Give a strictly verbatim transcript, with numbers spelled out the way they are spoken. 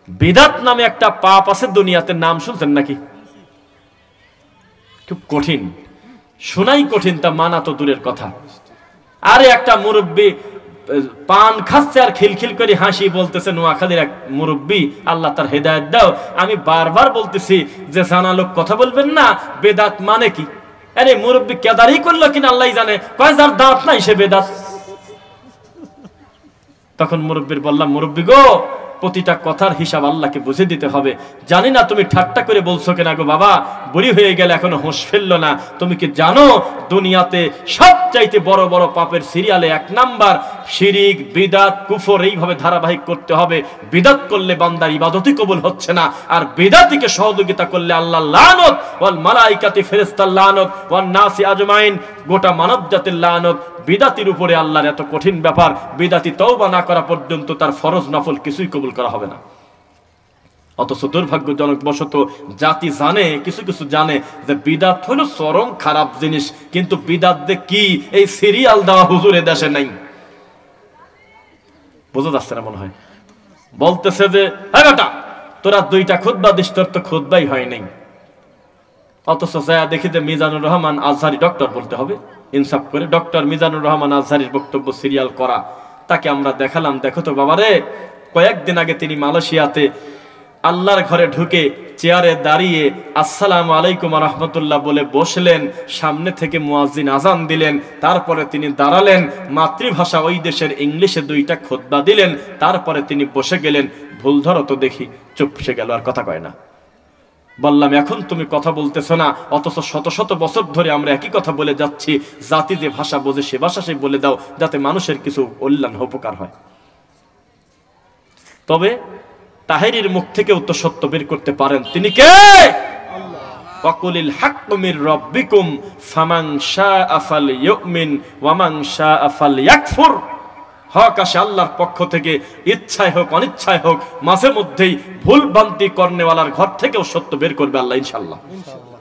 বিদআত নামে একটা পাপ আছে দুনিয়াতে, নাম শুনছেন নাকি? খুব কঠিন, শোনাই কঠিন, তা মানা তো দূরের কথা। আরে একটা মুরব্বী পান খাচ্ছে আর খিলখিল করে হাসি, বলতেছে নোয়াখালীর এক মুরব্বী, আল্লাহ তার হেদায়েত দাও, আমি বারবার বলতেছি যে জানা লোক কথা বলবেন না, বেদাত মানে কি? আরে মুরব্বী কেদারি করলো কিনা আল্লাহ জানে, কয় যার দাঁত নাই সে বেদাত। তখন মুরব্বীর বললাম, মুরব্বী গো, প্রতিটা কথার হিসাব আল্লাহকে বুঝে দিতে হবে। জানি না তুমি ঠাট্টা করে বলছো কিনা গো বাবা, বুড়ি হয়ে গেলে এখনো হোশ ফেললো না। তুমি কি জানো দুনিয়াতে সবচাইতে বড় বড় পাপের সিরিয়ালে এক নাম্বার শিরিক, বিদআত, কুফর, এইভাবে ধারাবাহিক করতে হবে। বিদআত করলে বান্দার ইবাদতই কবুল হচ্ছে না, আর বিদআতিকে সহযোগিতা করলে আল্লাহ লানত, ওয়াল মালাইকাতি, ফেরেশতার লানত, ওয়ান নাসি আজমাইন, গোটা মানব জাতির লানত। বিদআতির উপরে আল্লাহর এত কঠিন ব্যাপার, বিদআতি তওবা না করা পর্যন্ত তার ফরজ নফল কিছুই কবুল করা হবে না। অথচ দুর্ভাগ্যজনক বশত জাতি জানে, কিছু কিছু জানে যে বিদআত হলো চরম খারাপ জিনিস, কিন্তু বিদআত যে কি এই সিরিয়াল দেওয়া হুজুরে দেশে নাই। বোঝা যাচ্ছে না মনে হয়? বলতেছে যে হ্যাঁ বেটা তোরা দুইটা খুতবা দিস, তোর তো খুতবাই হয় নাই। অথচ যা দেখি যে মিজানুর রহমান আজহারি, ডক্টর বলতে হবে ইনসাফ করে, ডক্টর মিজানুর রহমান আজহারির বক্তব্য সিরিয়াল করা। তাকে আমরা দেখালাম, দেখো তো বাবারে, কয়েকদিন আগে তিনি মালয়েশিয়াতে আল্লাহর ঘরে ঢুকে চেয়ারে দাঁড়িয়ে আসসালামু আলাইকুম ওয়া রাহমাতুল্লাহ বলে বসলেন, সামনে থেকে মুয়াজ্জিন আজান দিলেন, তারপরে তিনি দাঁড়ালেন, মাতৃভাষা ওই দেশের ইংলিশে দুইটা খুতবা দিলেন, তারপরে তিনি বসে গেলেন। ভুল ধরো তো দেখি, চুপসে গেল, আর কথা কয় না। বললাম এখন তুমি কথা বলতেছ না, অথচ শত শত বছর ধরে আমরা একই কথা বলে যাচ্ছি, জাতি যে ভাষা বোঝে সে ভাষা সে বলে দাও, যাতে মানুষের কিছু কল্যাণ উপকার হয়। তবে তাহেরির মুখ থেকেও তো সত্য বের করতে পারেন, তিনি কে? ওয়াকুলিল হাক্কু মির রাব্বিকুম ফামান শাআ ফালইউমিন ওয়া মান শাআ ফালইয়াকফুর। হক আসে আল্লাহর পক্ষ থেকে, ইচ্ছায় হোক অনিচ্ছায় হোক, মাঝে মধ্যেই ভুল ভ্রান্তি করনেওয়ালার ঘর থেকেও সত্য বের করবে আল্লাহ ইনশাআল্লাহ।